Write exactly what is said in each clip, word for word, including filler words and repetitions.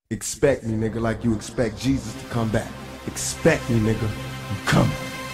Expect me, nigga, like you expect Jesus to come back. Expect me, nigga, I'm coming.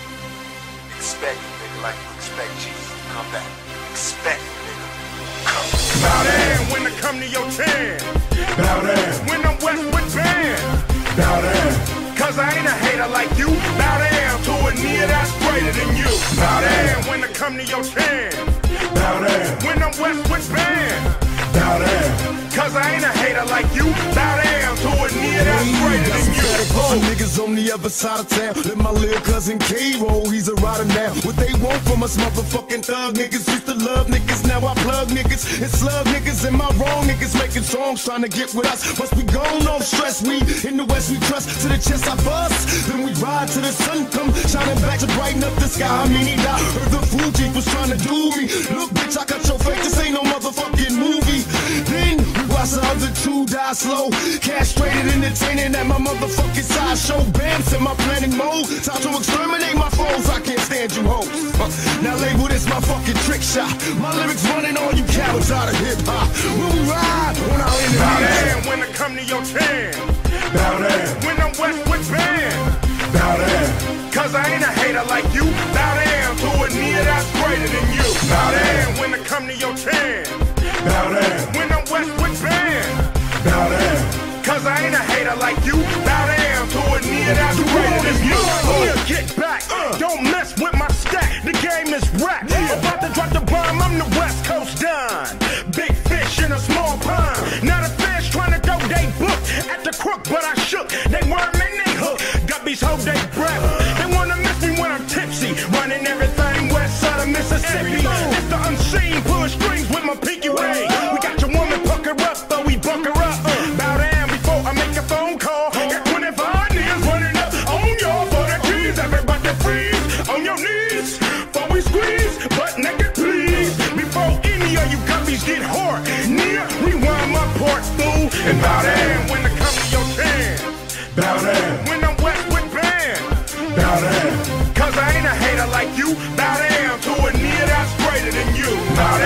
Expect me, nigga, like you expect Jesus to come back. Expect me, nigga, I'm coming. Bow down when I come to your town. Bow down. When I'm Westwood band. Bow down. Cause I ain't a hater like you. Bow down to a nigga that's greater than you. Bow down when I come to your town. Bow down. When I'm Westwood band. Bow down. Cause I ain't a hater like you. Bow down to a nigga that's greater than you. Some niggas on the other side of town. Let my little cousin K roll, he's a rider now. What they want from us motherfucking thug niggas. Used to love niggas, now I plug niggas. And slug niggas and my wrong niggas making songs trying to get with us. Must be gone off stress, we in the west we trust. To the chest I bust, then we ride till the sun come shining back to brighten up the sky. I mean he died, heard the Fuji was trying to do me. Look bitch, I cut your face, this ain't no motherfucking movie. Then we watch the other two die slow. Castrated, entertaining at my motherfucking sideshow. Bam, set my planning mode. Time to exterminate my foes, I can't stand you hoes. Uh, now label this my fucking trick shot. My lyrics running all you cowards out of hip hop. When we ride on our enemies. Bow down when I come to your town. Bow down. When I'm Westwood band. Bow down. Cause I ain't a hater like you. Bow down to a nigga that's greater than you. Bow down when I come to your town. Bow down. When I'm Westwood band. Bow down. Cause I ain't a hater like you. Bow down to a nigga that's greater than you. Yeah, get back. Don't mess with my stack. The game is rap. About to drop the bomb, I'm the West Coast Don. Big fish in a small pond. Now the fish trying to throw they book at the crook, but I shook. They worm and they hook. Guppies hold they breath. They wanna miss me when I'm tipsy. Running everything west side of Mississippi. It's the unseen, pull strings with my pinky ring. We got your woman pucker up, but we buck her up. Bow down before I make a phone call. Got twenty-five niggas running up on y'all for the keys. Everybody freeze on your knees. Before we squeeze, butt naked please. Before any of you guppies get hard. Near, rewind my part, fool. And bow down when I come to your town. Bow down. When I'm Westwood band. Bow down. Cause I ain't a hater like you. Bow down to a nigga that's greater than you. Bow down.